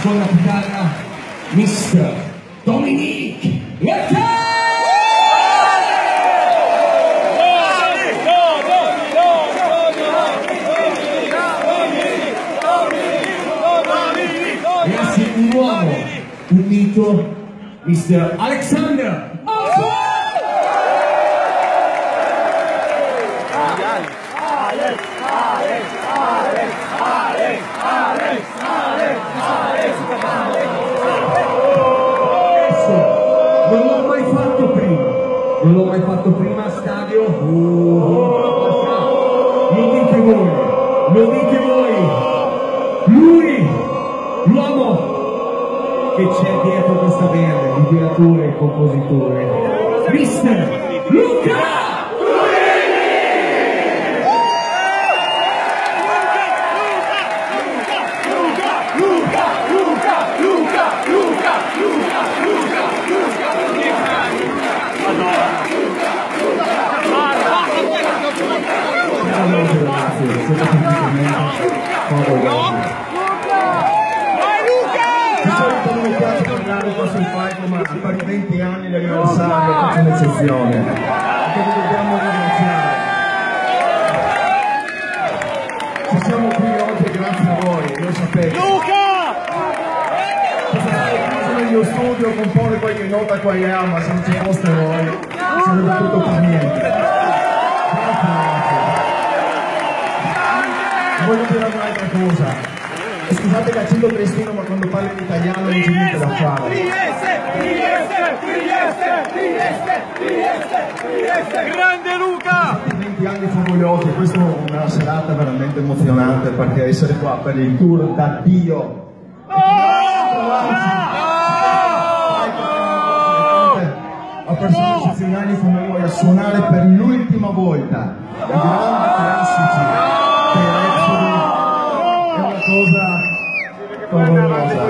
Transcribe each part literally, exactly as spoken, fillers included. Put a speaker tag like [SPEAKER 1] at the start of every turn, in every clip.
[SPEAKER 1] con la chitarra mister Dominique Lecca! Grazie, un uomo, un mito, mister Alexander Oswald! Alex, Alex, Alex, Alex, Alex, Alex, Alex, Alex. Non l'ho mai fatto prima, non l'ho mai fatto prima a stadio. Lo dite voi, lo dite voi. Lui, l'uomo che c'è dietro questa band, il creatore e il compositore, mister Luca!
[SPEAKER 2] Sul palco, ma per i venti anni di anniversario faccio un'eccezione perché vi dobbiamo ringraziare. Ci siamo qui oggi grazie a voi, lo sapete. Luca! Sono nel mio studio a comporre qualche nota qua e là, ma se non ci foste voi sarebbe tutto per niente. Grazie, grazie. Voglio dire un'altra cosa. Scusate che accendo Tristino, ma quando parlo in italiano non c'è niente da fare.
[SPEAKER 3] Trieste, Trieste, Trieste, Trieste, Trieste, Trieste, grande Luca!
[SPEAKER 2] venti anni favolosi, questa è una serata veramente emozionante perché essere qua per il tour d'addio. A persone eccezionali come voi a suonare per l'ultima volta i grandi classici dei Rhapsody è una cosa favolosa.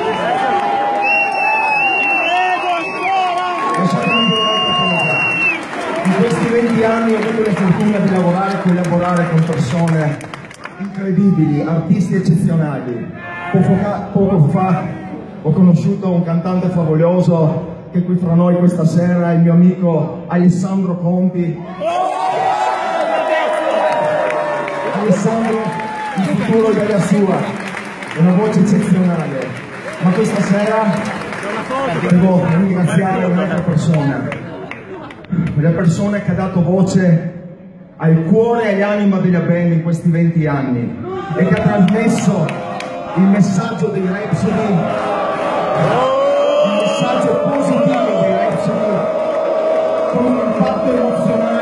[SPEAKER 2] In questi venti anni ho avuto la fortuna di lavorare e collaborare con persone incredibili, artisti eccezionali. Poco fa, poco fa ho conosciuto un cantante favoloso che è qui fra noi questa sera, il mio amico Alessandro Conti. Alessandro, il futuro è della sua, è una voce eccezionale, ma questa sera devo ringraziare un'altra persona, quella persona che ha dato voce al cuore e all'anima della band in questi venti anni e che ha trasmesso il messaggio dei Rhapsody, il messaggio positivo dei Rhapsody con un impatto emozionale